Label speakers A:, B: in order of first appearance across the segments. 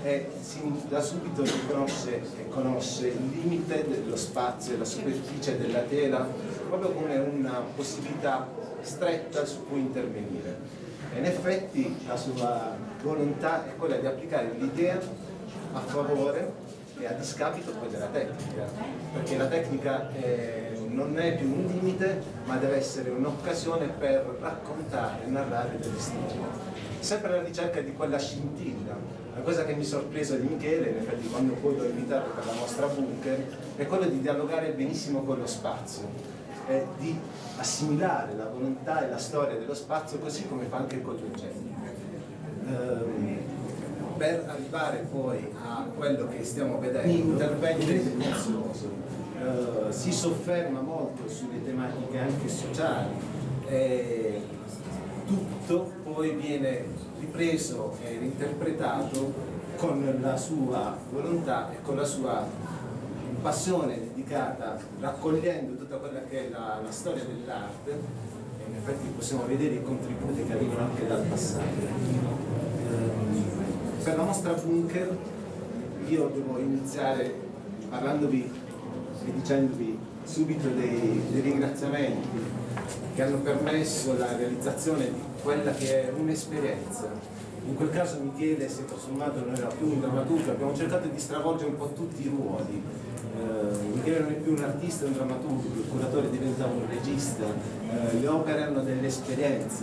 A: e da subito riconosce e conosce il limite dello spazio e la superficie della tela proprio come una possibilità stretta su cui intervenire. E in effetti la sua volontà è quella di applicare l'idea a favore e a discapito poi della tecnica, perché la tecnica non è più un limite, ma deve essere un'occasione per raccontare e narrare delle storie. Sempre alla ricerca di quella scintilla. La cosa che mi sorpresa di Michele, in effetti quando poi l'ho invitato per la mostra Bunker, è quello di dialogare benissimo con lo spazio, di assimilare la volontà e la storia dello spazio così come fa anche con gli oggetti. Per arrivare poi a quello che stiamo vedendo, intervento silenzioso, si sofferma molto sulle tematiche anche sociali, tutto poi viene ripreso e reinterpretato con la sua volontà e con la sua passione dedicata, raccogliendo tutta quella che è la storia dell'arte, e in effetti possiamo vedere i contributi che arrivano anche dal passato. Per la mostra Bunker io devo iniziare parlandovi e dicendovi subito dei ringraziamenti che hanno permesso la realizzazione di quella che è un'esperienza. In quel caso Michele, se tutto sommato, non era più un drammaturgo, abbiamo cercato di stravolgere un po' tutti i ruoli. Michele non è più un artista, è un drammaturgo, il curatore diventava un regista, le opere hanno delle esperienze.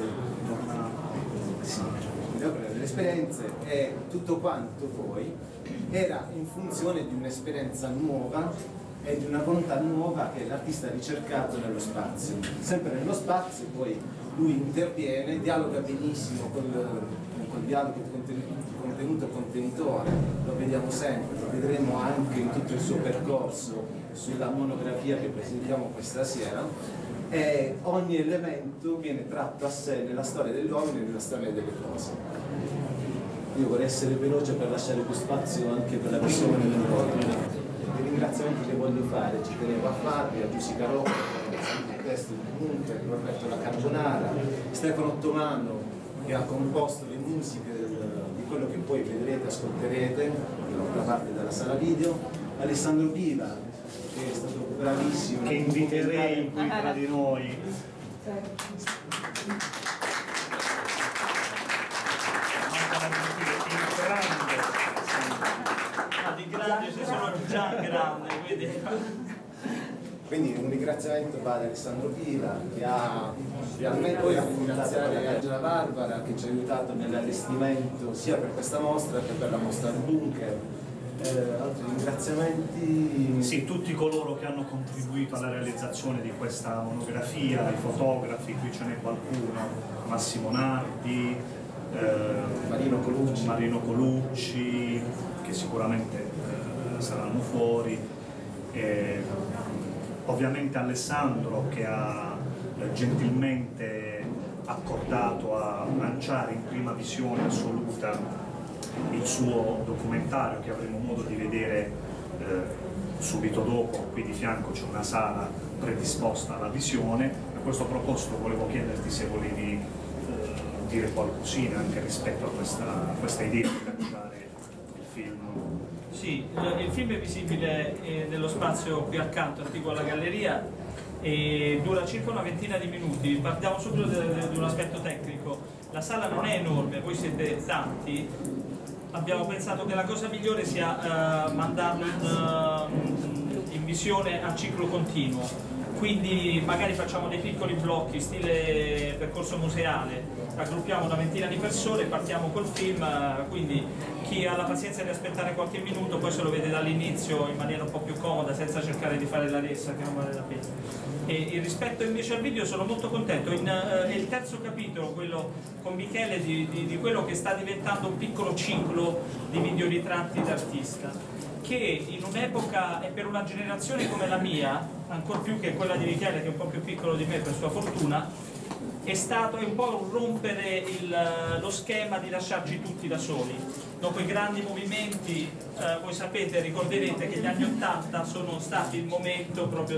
A: Delle esperienze e tutto quanto poi era in funzione di un'esperienza nuova e di una volontà nuova che l'artista ha ricercato nello spazio. Sempre nello spazio poi lui interviene, dialoga benissimo con il dialogo contenuto-contenitore, lo vediamo sempre, lo vedremo anche in tutto il suo percorso sulla monografia che presentiamo questa sera. E ogni elemento viene tratto a sé nella storia dell'uomo e nella storia delle cose. Io vorrei essere veloce per lasciare più spazio anche per la persona dei ringraziamenti che voglio fare, ci tenevo a farli, a Giuseppe Rocco, il testo di Bunker, Roberto La Carbonara, Stefano Ottomano che ha composto le musiche di quello che poi vedrete, ascolterete da parte della sala video, Alessandro Piva che è stato bravissimo,
B: che inviterei qui tra di noi.
C: Di grande ci sono già grande,
A: quindi un ringraziamento va ad Alessandro Piva che ha realmente poi a ringraziare Angela Barbara che ci ha aiutato nell'allestimento sia per questa mostra che per la mostra al Bunker. Altri ringraziamenti?
B: Sì, tutti coloro che hanno contribuito alla realizzazione di questa monografia, i fotografi, qui ce n'è qualcuno, Massimo Nardi, Marino Colucci, che sicuramente saranno fuori, ovviamente Alessandro che ha gentilmente accordato a lanciare in prima visione assoluta il suo documentario che avremo modo di vedere subito dopo. Qui di fianco c'è una sala predisposta alla visione. A questo proposito volevo chiederti se volevi dire qualcosina anche rispetto a questa idea di lanciare il film.
C: Sì, il film è visibile nello spazio qui accanto, attiguo alla galleria, e dura circa una ventina di minuti. Partiamo subito di un aspetto tecnico. La sala non è enorme, voi siete tanti. Abbiamo pensato che la cosa migliore sia mandarlo in visione a ciclo continuo, quindi magari facciamo dei piccoli blocchi stile percorso museale, raggruppiamo una ventina di persone, partiamo col film, quindi chi ha la pazienza di aspettare qualche minuto poi se lo vede dall'inizio in maniera un po' più comoda senza cercare di fare la ressa che non vale la pena. E rispetto invece al video sono molto contento, è il terzo capitolo, quello con Michele, di quello che sta diventando un piccolo ciclo di videoritratti d'artista, che in un'epoca e per una generazione come la mia, ancor più che quella di Michele che è un po' più piccolo di me per sua fortuna, è un po' rompere lo schema di lasciarci tutti da soli. Dopo i grandi movimenti, voi sapete, ricorderete che gli anni '80 sono stati il momento proprio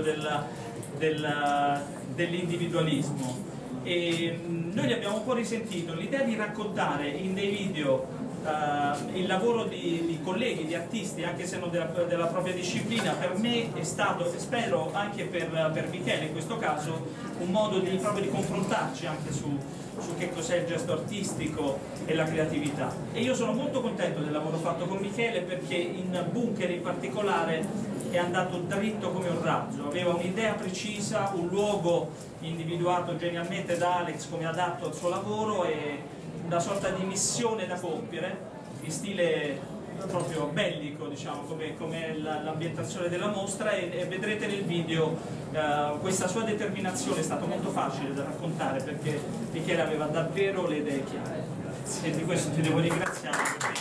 C: dell'individualismo e noi ne abbiamo un po' risentito. L'idea di raccontare in dei video il lavoro di colleghi, di artisti, anche se non della propria disciplina, per me è stato, e spero anche per Michele in questo caso, un modo proprio di confrontarci anche su che cos'è il gesto artistico e la creatività. E io sono molto contento del lavoro fatto con Michele, perché in Bunker in particolare è andato dritto come un razzo, aveva un'idea precisa, un luogo individuato genialmente da Alex come adatto al suo lavoro e una sorta di missione da compiere in stile proprio bellico, diciamo, come l'ambientazione della mostra, e vedrete nel video questa sua determinazione. È stato molto facile da raccontare perché Michele aveva davvero le idee chiare e di questo ti devo ringraziare.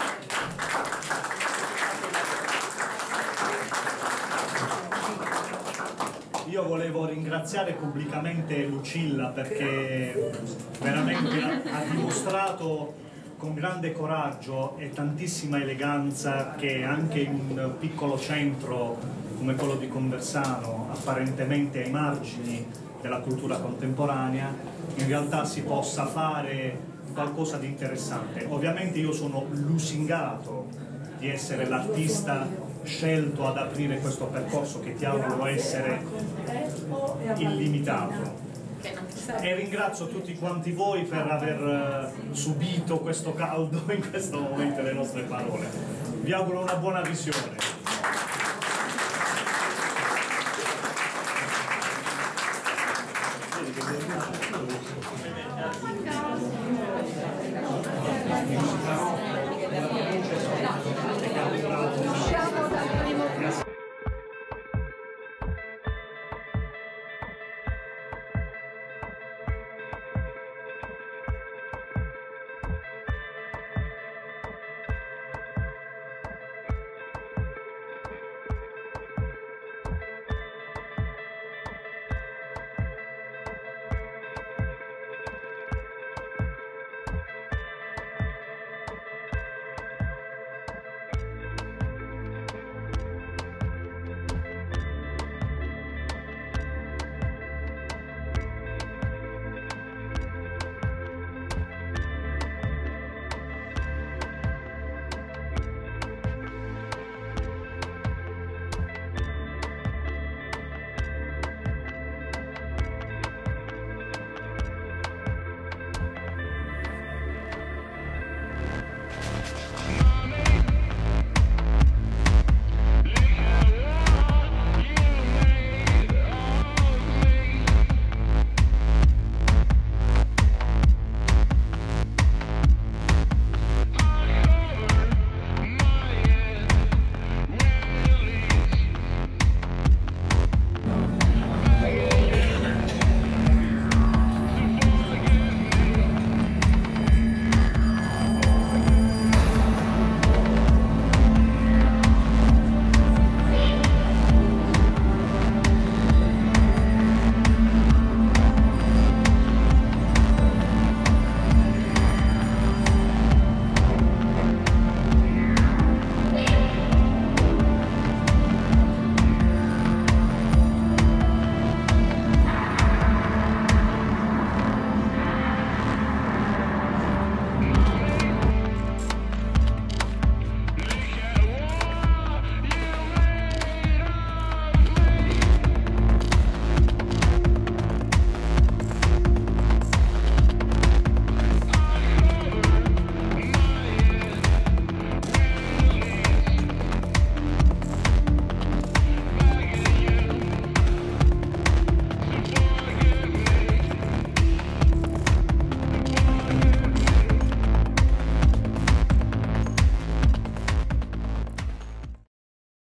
B: Io volevo ringraziare pubblicamente Lucilla perché veramente ha dimostrato con grande coraggio e tantissima eleganza che anche in un piccolo centro come quello di Conversano, apparentemente ai margini della cultura contemporanea, in realtà si possa fare qualcosa di interessante. Ovviamente io sono lusingato di essere l'artista scelto ad aprire questo percorso che ti auguro essere illimitato. E ringrazio tutti quanti voi per aver subito questo caldo in questo momento delle nostre parole. Vi auguro una buona visione.